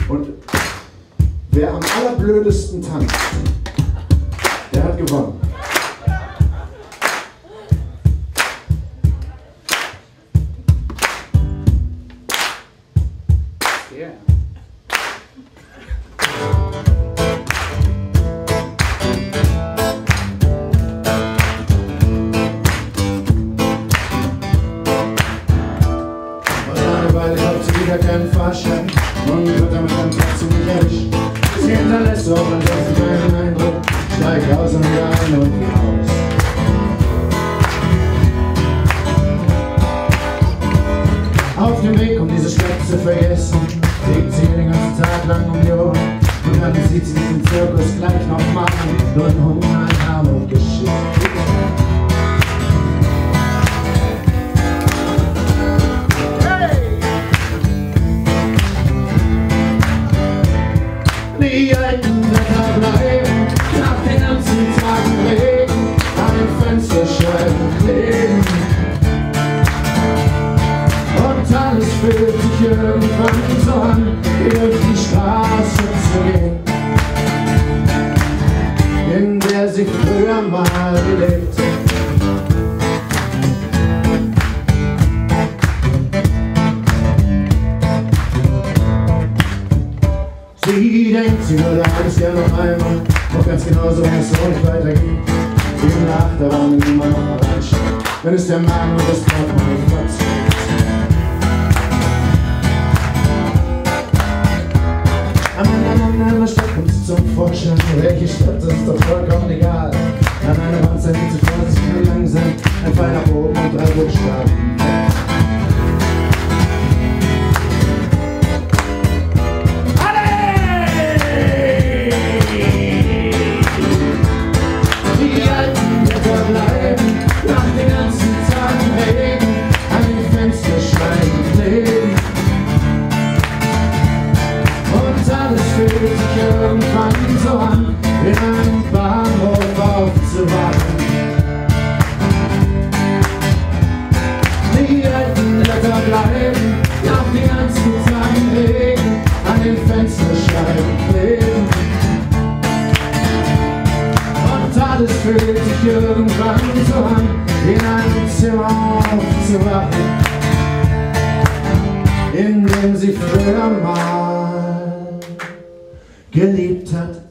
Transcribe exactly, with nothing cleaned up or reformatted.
Und wer am allerblödesten tanzt, der hat gewonnen. Yeah. Weil ich hab zu wieder keinen Fahrschein und wird damit dann trotzdem nicht erwischt. Sie hinterlässt auch ansonsten keinen Eindruck. Steig aus und wieder ein und geh aus. Auf dem Weg, um diese Stadt zu vergessen, legt sie den ganzen Tag lang um die Ohren. Und dann sieht sie diesen Zirkus gleich noch machen. Nur ein Hunger, ein Arm und Geschichte. Die alten Blätter bleiben nach den ganzen Tagen Regen an den Fensterscheiben kleben. Und alles fühlt sich irgendwann so an, wie durch die Straße zu gehen, in der sie früher mal gelebt hat. Sie denkt, sie würde alles gerne noch einmal, doch ganz genauso, wenn es so nicht weitergeht. Sie lacht, aber man immer noch mal reinschaut, wenn es der Magen und das Portemonnaie verzieht. Am Ende einer Stadt kommt sie zum Vorschein. Welche Stadt, das ist doch vollkommen egal. An einer Wand sind sie vorsichtig und langsam, ein Pfeil nach oben und drei Buchstaben. Fühlt sich irgendwann so an, in einem Bahnhof aufzuwachen. Die alten Blätter bleiben nach den ganzen Tagen Regen an den Fensterscheiben kleben. Und alles fühlt sich irgendwann so an, in einem Zimmer aufzuwachen, in dem sie früher mal geliebt hat.